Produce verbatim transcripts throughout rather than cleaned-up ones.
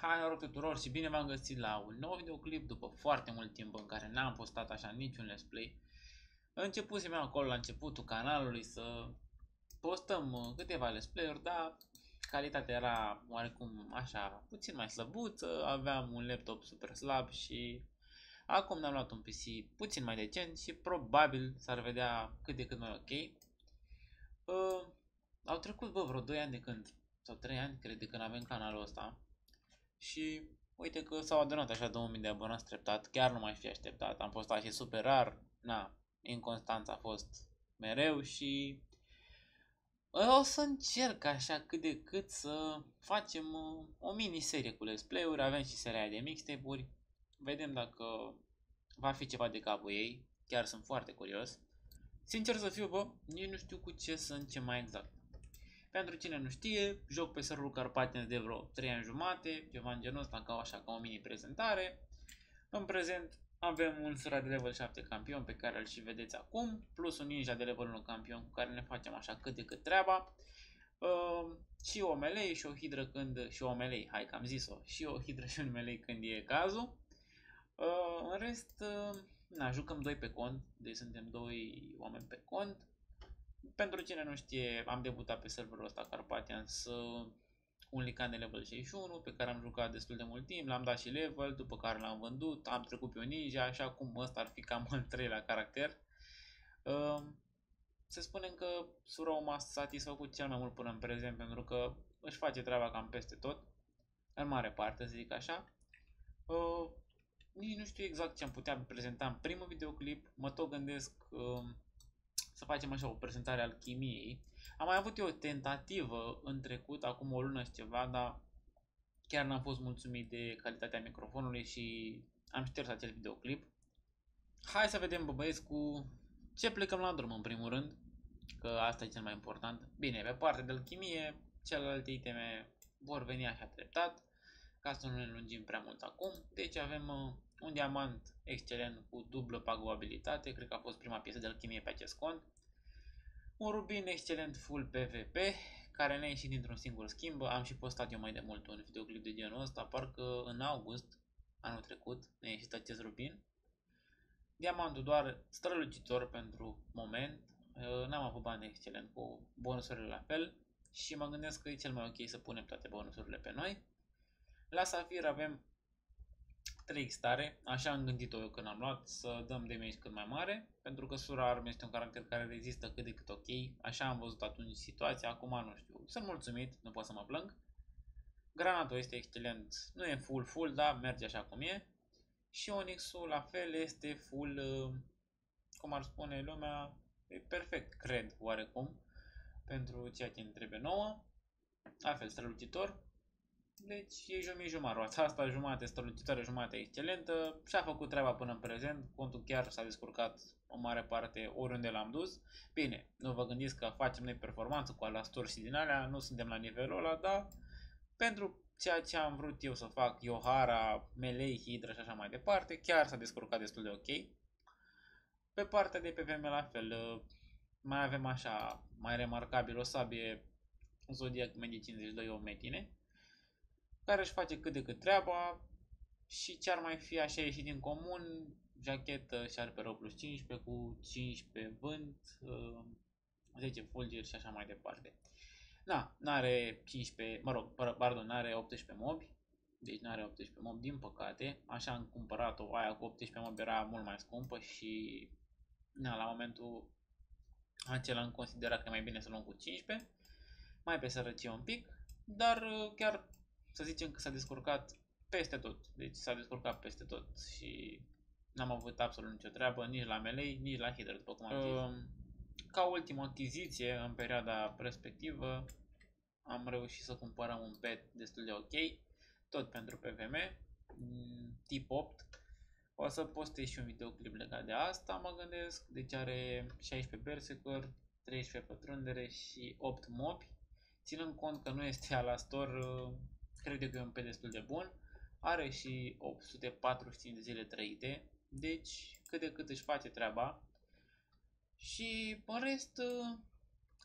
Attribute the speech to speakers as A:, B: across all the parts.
A: Hai noroc tuturor și bine v-am găsit la un nou videoclip după foarte mult timp în care n-am postat așa niciun let's play. Începusem eu acolo la începutul canalului să postăm uh, câteva let's play-uri, dar calitatea era oarecum așa puțin mai slăbuță, aveam un laptop super slab și acum ne-am luat un P C puțin mai decent și probabil s-ar vedea cât de cât mai ok. Uh, au trecut bă vreo doi ani de când, sau trei ani cred de când avem canalul ăsta. Și uite că s-au adunat așa două mii de abonați treptat, chiar nu mai fi așteptat, am postat și super rar, na, inconstanța a fost mereu și o să încerc așa cât de cât să facem o miniserie cu let's play-uri, avem și seria de mixtape-uri, vedem dacă va fi ceva de capul ei, chiar sunt foarte curios. Sincer să fiu, bă, nici nu știu cu ce să încep mai exact. Pentru cine nu știe, joc pe serverul Carpathians de vreo trei ani jumate, ceva în genul ăsta, ca, așa, ca o mini prezentare. În prezent avem un Sura de level șapte campion pe care îl și vedeți acum, plus un Ninja de level unu campion cu care ne facem așa cât de cât treaba. Uh, și o melee și o hidră când, și o melee, hai că am zis-o, și o hidră și un melee când e cazul. Uh, în rest, uh, na, jucăm doi pe cont, deci suntem doi oameni pe cont. Pentru cine nu știe, am debutat pe serverul ăsta Carpathians cu un Lican de level șaizeci și unu pe care am jucat destul de mult timp, l-am dat și level, după care l-am vândut, am trecut pe un ninja, așa cum ăsta ar fi cam al treilea caracter. Uh, să spunem că Sura m-a satisfăcut cel mai mult până în prezent pentru că își face treaba cam peste tot, în mare parte să zic așa. Uh, nici nu știu exact ce am putea prezenta în primul videoclip, mă tot gândesc uh, să facem așa o prezentare al chimiei. Am mai avut eu o tentativă în trecut, acum o lună și ceva, dar chiar n-am fost mulțumit de calitatea microfonului și am șters acel videoclip. Hai să vedem, bă băieți, cu ce plecăm la drum în primul rând, că asta e cel mai important. Bine, pe partea de alchimie, celelalte iteme vor veni așa treptat, ca să nu ne lungim prea mult acum. Deci avem uh, un diamant excelent cu dublă paguabilitate, cred că a fost prima piesă de alchimie pe acest cont. Un rubin excelent full PvP, care ne-a ieșit dintr-un singur schimb. Am și postat eu mai de mult un videoclip de genul ăsta, parcă în august anul trecut ne-a ieșit acest rubin. Diamantul doar strălucitor pentru moment, n-am avut bani excelent cu bonusurile la fel și mă gândesc că e cel mai ok să punem toate bonusurile pe noi. La safir avem trei stare, așa am gândit-o eu când am luat, să dăm damage cât mai mare, pentru că Sura Arm este un caracter care rezistă cât de cât ok, așa am văzut atunci situația, acum nu știu, sunt mulțumit, nu pot să mă plâng. Granatul este excelent, nu e full full, dar merge așa cum e. Și Onyx-ul la fel este full, cum ar spune lumea, e perfect, cred, oarecum, pentru ceea ce ne trebuie nouă, la fel strălucitor. Deci e jumii-jumătate, roata asta jumate strălucitoare, jumate excelentă și a făcut treaba până în prezent, contul chiar s-a descurcat o mare parte oriunde l-am dus. Bine, nu vă gândiți că facem noi performanță cu alastor și din alea, nu suntem la nivelul ăla, dar pentru ceea ce am vrut eu să fac, Yohara, Melee, Hydra și așa mai departe, chiar s-a descurcat destul de ok. Pe partea de P V M la fel, mai avem așa, mai remarcabil, o sabie Zodiac Medi cincizeci și doi o metine, care își face cât de cât treaba și ce ar mai fi așa ieșit din comun, jachetă Sharper plus cincisprezece cu cincisprezece vânt, zece fulgeri și așa mai departe. Na, n-are cincisprezece, mă rog, pardon, n-are optsprezece mobi, deci n-are optsprezece mobi din păcate, așa am cumpărat-o, aia cu optsprezece mobi era mult mai scumpă și na, la momentul acela am considerat că e mai bine să luăm cu cincisprezece, mai pe sărăcie un pic, dar chiar să zicem că s-a descurcat peste tot, deci s-a descurcat peste tot și n-am avut absolut nicio treabă, nici la melee, nici la hidră, după cum am zis. Ca ultimă achiziție în perioada respectivă am reușit să cumpărăm un pet destul de ok, tot pentru P V M, tip opt. O să postez și un videoclip legat de asta, mă gândesc, deci are șaisprezece berserker, treisprezece pătrundere și opt mobi. Ținând cont că nu este alastor, cred că e un pet destul de bun. Are și opt sute patruzeci și cinci de zile trăite, deci cât de cât își face treaba. Și în rest,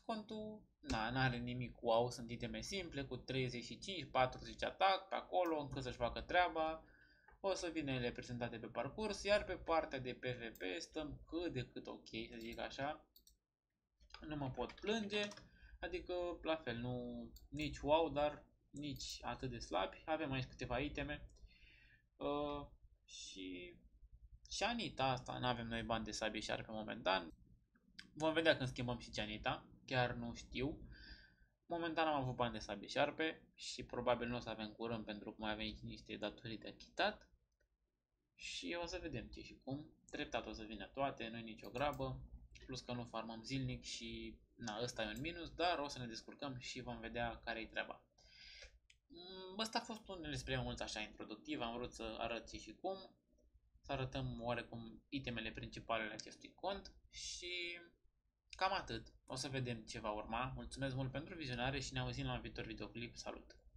A: contul, na, n-are nimic wow, sunt iteme simple, cu treizeci și cinci patruzeci atac pe acolo, încât să-și facă treaba. O să vină ele prezentate pe parcurs, iar pe partea de PvP stăm cât de cât ok, să zic așa. Nu mă pot plânge, adică la fel, nu nici wow, dar nici atât de slabi. Avem aici câteva iteme. Uh, și Cianita asta, nu avem noi bani de sabie șarpe momentan. Vom vedea când schimbăm și Cianita, chiar nu știu. Momentan am avut bani de sabie șarpe și probabil nu o să avem curând pentru că mai avem niște datorii de achitat. Și o să vedem ce și cum. Treptat o să vină toate, nu-i nicio grabă. Plus că nu farmăm zilnic și na, ăsta e un minus, dar o să ne descurcăm și vom vedea care-i treaba. Ăsta a fost unul despre mult așa introductiv, am vrut să arăt ce și cum. Să arătăm oarecum itemele principale ale acestui cont și cam atât. O să vedem ce va urma. Mulțumesc mult pentru vizionare și ne auzim la un viitor videoclip. Salut!